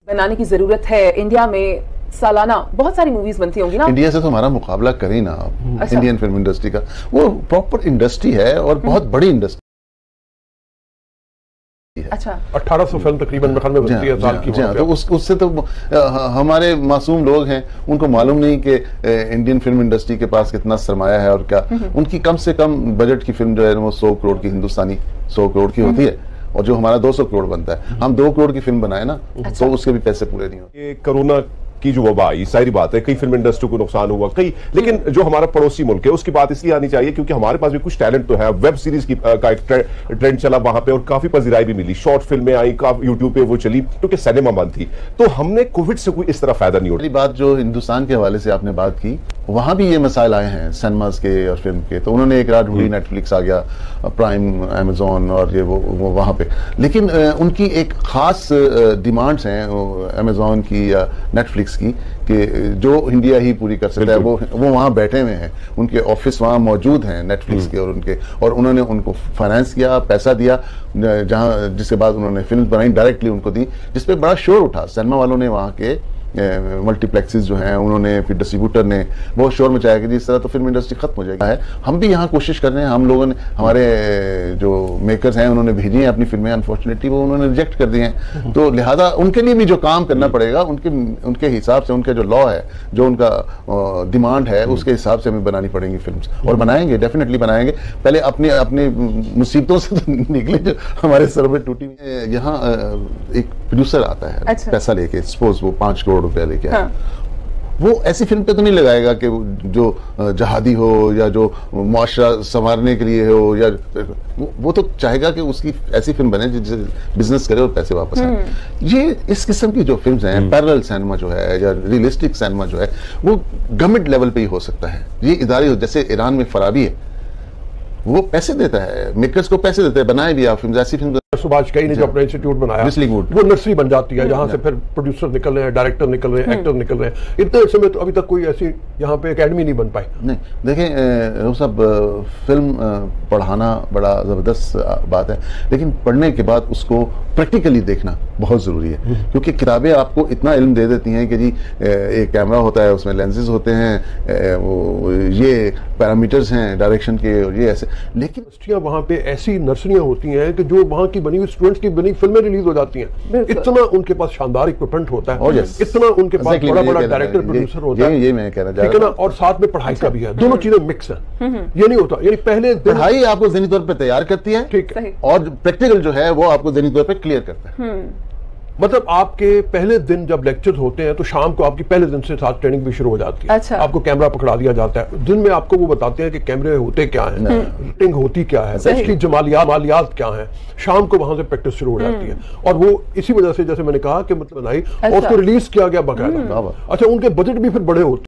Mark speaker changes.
Speaker 1: बनाने की जरूरत है। इंडिया में सालाना बहुत सारी मूवीज बनती होंगी ना।
Speaker 2: इंडिया से तो हमारा मुकाबला करें ना आप।
Speaker 1: अच्छा।
Speaker 2: इंडियन फिल्म इंडस्ट्री का वो प्रॉपर इंडस्ट्री है और बहुत बड़ी इंडस्ट्री है।
Speaker 1: अच्छा,
Speaker 3: 1800 फिल्म तकरीबन में बनती है साल की।
Speaker 2: तो उससे तो हमारे मासूम लोग हैं, उनको मालूम नहीं कि इंडियन फिल्म इंडस्ट्री के पास कितना सरमाया है और क्या। उनकी कम से कम बजट की फिल्म जो है वो 100 करोड़ की, हिंदुस्तानी 100 करोड़ की होती है, और जो हमारा 200 करोड़ बनता है। हम 2 करोड़ की फिल्म बनाए ना, तो उसके भी पैसे पूरे नहीं होते।
Speaker 3: कोरोना की जो वबा आई, सारी बात है, कई फिल्म इंडस्ट्री को नुकसान हुआ कई, लेकिन जो हमारा पड़ोसी मुल्क है उसकी बात इसलिए आनी चाहिए क्योंकि हमारे पास भी कुछ टैलेंट तो है। वेब सीरीज का एक ट्रेंड चला वहां पे और काफी पजीराई भी मिली, शॉर्ट फिल्में आई, काफी यूट्यूब पे वो चली क्योंकि सिनेमा बंद थी। तो हमने कोविड से कोई इस तरह फायदा नहीं उठाया।
Speaker 2: बात जो हिंदुस्तान के हवाले से आपने बात की, वहां भी ये मसाइल आए हैं सिनेमास के और फिल्म के, तो उन्होंने एक रात ढूंढी, नेटफ्लिक्स आ गया, प्राइम, अमेजोन और ये वो वहां पे। लेकिन उनकी एक खास डिमांड्स हैं अमेजोन की या नेटफ्लिक्स की कि जो इंडिया ही पूरी कर सकता है, वो वहां बैठे हुए हैं, उनके ऑफिस वहां मौजूद हैं नेटफ्लिक्स के, और उन्होंने उनको फाइनेंस किया, पैसा दिया, जहां जिसके बाद उन्होंने फिल्म बनाई, डायरेक्टली उनको दी, जिसपे बड़ा शोर उठा। सिनेमा वालों ने, वहां के मल्टीप्लेक्सेस जो हैं उन्होंने, फिर डिस्ट्रीब्यूटर ने बहुत शोर मचाया कि इस तरह तो फिल्म इंडस्ट्री खत्म हो जाएगी है। हम भी यहाँ कोशिश कर रहे हैं, हम लोगों ने, हमारे जो मेकर्स हैं उन्होंने भेजी हैं अपनी फिल्में, अनफॉर्चुनेटली वो उन्होंने रिजेक्ट कर दी हैं। तो लिहाजा उनके लिए भी जो काम करना पड़ेगा, उनके हिसाब से, उनका जो लॉ है, जो उनका डिमांड है, उसके हिसाब से हमें बनानी पड़ेंगी फिल्म, और बनाएंगे, डेफिनेटली बनाएंगे। पहले अपनी मुसीबतों से तो निकले जो हमारे सर में टूटी। यहाँ एक प्रोड्यूसर आता है, अच्छा, पैसा लेके, सपोज वो 5 करोड़ रुपया लेके आया, वो ऐसी फिल्म पे तो नहीं लगाएगा कि जो जहादी हो या जो मुआशरा संवारने के लिए हो, या वो तो चाहेगा कि उसकी ऐसी फिल्म बने जिससे बिजनेस करे और पैसे वापस आए। ये इस किस्म की जो फिल्म्स हैं, पैरेलल सिनेमा जो है या रियलिस्टिक सिनेमा जो है, वो गवर्नमेंट लेवल पे ही हो सकता है। ये इदारे, जैसे ईरान में फराबी है, वो पैसे देता है, मेकर्स को पैसे देता है, बनाए भी आप फिल्म, ऐसी फिल्म।
Speaker 3: सुभाष कई ने जो अपना इंस्टीट्यूट बनाया, वो नर्सरी बन जाती है, जहां से फिर प्रोड्यूसर निकल रहे हैं, डायरेक्टर निकल रहे हैं, एक्टर निकल रहे हैं। इतने समय तो अभी तक कोई ऐसी यहाँ पे एकेडमी नहीं बन पाई।
Speaker 2: नहीं, देखें सब फिल्म पढ़ाना बड़ा जबरदस्त बात है, लेकिन पढ़ने के बाद उसको प्रैक्टिकली देखना बहुत जरूरी है, क्योंकि किताबें आपको इतना इल्म दे देती हैं कि जी एक कैमरा होता है, उसमें लेंसेज होते हैं, ये पैरामीटर्स हैं डायरेक्शन के, और ये ऐसे। लेकिन
Speaker 3: वहाँ पे ऐसी नर्सरियां होती हैं कि जो वहाँ की बनी हुई स्टूडेंट्स की बनी फिल्में रिलीज हो जाती हैं। इतना उनके पास शानदार इक्विपमेंट होता है, इतना उनके पास बड़ा बड़ा डायरेक्टर प्रोड्यूसर होता है,
Speaker 2: ये मैं कहना चाह रहा हूं,
Speaker 3: ठीक है ना। और साथ में पढ़ाई का भी है, दोनों चीजें मिक्स है। ये नहीं होता, यानी पहले
Speaker 2: पढ़ाई आपको ज़हनी तौर पे तैयार करती है,
Speaker 3: ठीक है,
Speaker 2: और प्रैक्टिकल जो है वो आपको ज़हनी तौर पे क्लियर करता है।
Speaker 3: मतलब आपके पहले दिन जब लेक्चर्स होते हैं तो शाम को आपकी पहले दिन से साथ ट्रेनिंग भी शुरू हो जाती है।
Speaker 1: अच्छा।
Speaker 3: आपको कैमरा पकड़ा दिया जाता है, दिन में आपको वो बताते हैं कि कैमरे होते क्या हैं, रेटिंग होती क्या है, उसकी मालियात क्या है। शाम को वहां से प्रैक्टिस शुरू हो जाती है, और वो इसी वजह से, जैसे मैंने कहा कि मतलब बनाई और उसको रिलीज किया गया बाकायदा। अच्छा, उनके बजट भी फिर बड़े होते हैं।